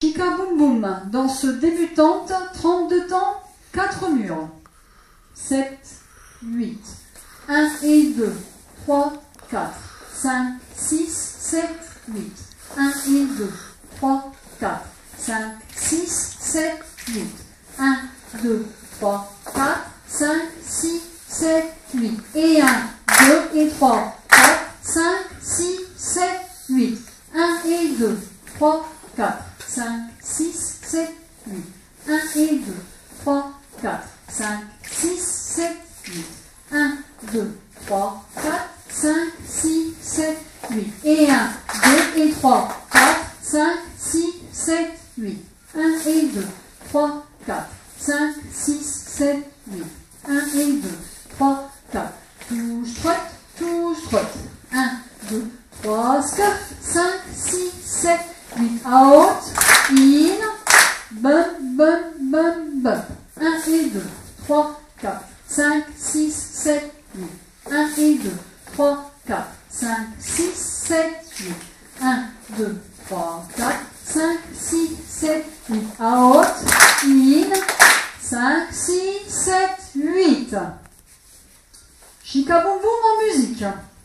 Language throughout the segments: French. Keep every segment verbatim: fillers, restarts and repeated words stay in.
Chica Boum Boum, danse débutante, trente-deux temps, quatre murs. sept, huit. un et deux, trois, quatre, cinq, six, sept, huit. un et deux, trois, quatre, cinq, six, sept, huit. un, deux, trois, quatre, cinq, six, sept, huit. Et un, deux et trois, quatre, cinq, six, sept, huit. un et deux, trois, quatre, cinq, six, sept, huit. un et deux, trois, quatre, cinq, six, sept, huit. un, deux, trois, quatre, cinq, six, sept, huit. Et un, deux et trois, quatre, cinq, six, sept, huit. un et deux, trois, quatre, cinq, six, sept, huit. un et deux, trois, quatre. Touche, trotte, touche, trotte. un, deux, trois, scuff. cinq, six, sept, huit. Out, in, bum, bum, bum, bum. un et deux, trois, quatre, cinq, six, sept, huit. un et deux, trois, quatre, cinq, six, sept, huit. un, deux, trois, quatre, cinq, six, sept, huit. Out, in, cinq, six, sept, huit. Chica Boum Boum en musique.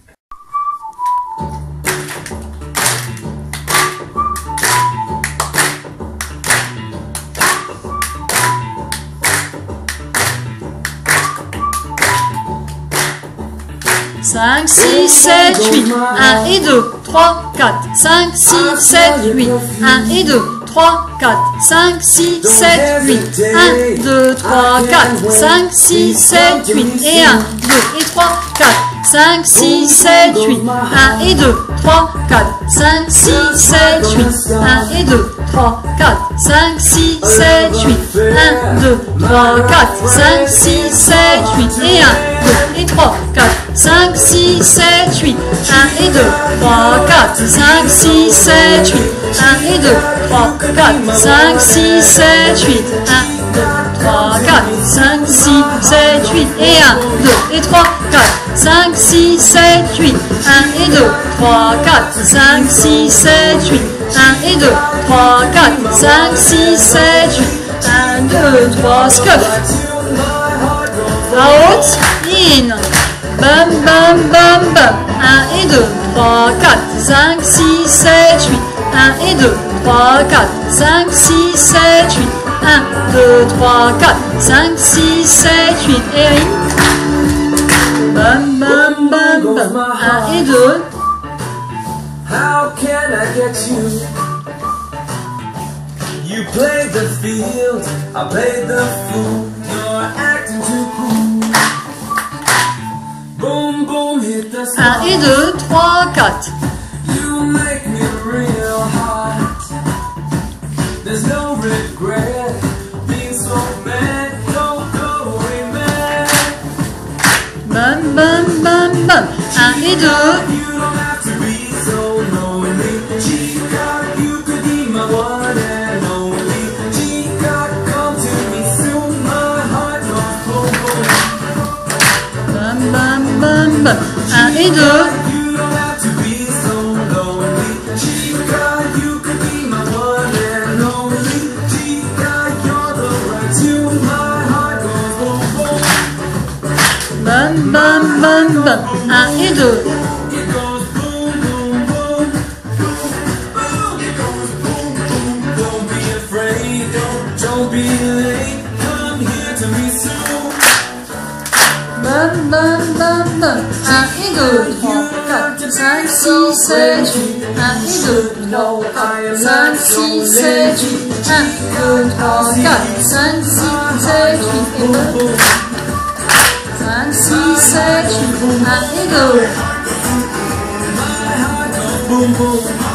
cinq, six, sept, huit. un et deux, trois, quatre, cinq, six, sept, huit. un et deux, trois, quatre, cinq, six, sept, huit. un, deux, trois, quatre, cinq, six, sept, huit. Et un, deux et trois, quatre, cinq, six, sept, huit. un et deux, trois, quatre, cinq, six, sept, huit. un et deux, trois, quatre, cinq, six, sept, huit. un, deux, trois, quatre, cinq, six, sept, huit. Et un, deux et trois, quatre, cinq, six, sept, huit. un et deux, trois, quatre, cinq, six, sept, huit. un et deux, trois, quatre, cinq, six, sept, huit. un, deux, trois, quatre, cinq, six, sept, huit. Et un, deux et trois, quatre, cinq, six, sept, huit. un et deux, trois, quatre, cinq, six, sept, huit. un et deux, trois, quatre, cinq, six, sept, huit. un, deux, trois, scuff. Out, in. Bum, bum, bum, bum. un et deux, trois, quatre, cinq, six, sept, huit. un et deux, trois, quatre, cinq, six, sept, huit. un, deux, trois, quatre, cinq, six, sept, huit. Et in. Bum, bum, bum, bum. un et deux. How can I get you? You played the field, I played the fool. You're acting too cool. Boom, boom, hit the spot. un et deux, trois, quatre. You make me real hot. There's no regret being so mad. Don't go away, man. Bum, bum, bum, bum. un et deux. You don't have to be so lonely. Chica, you could be my one and only. Chica, come to me soon. My heart goes boom, boom. Bum, bum, bum, bum. un et deux. You don't have to be so lonely. Chica, you could be my one and only. Chica, you're the right tune. My heart goes boom, boom. Bum, bum, bum, bum. un et deux. It goes boom, boom, boom. Boom, boom. It goes boom, boom. Don't be afraid. Don't, don't be late. Come here to me soon. Bum, bum, bum, bum. un et deux, trois, quatre, cinq, six, sept, huit. un et deux, trois, quatre, cinq, six, sept, huit. un, deux, trois, quatre, cinq, six, sept, huit. Et deux. cinq, six, sept, huit. un et deux. Boom, boom.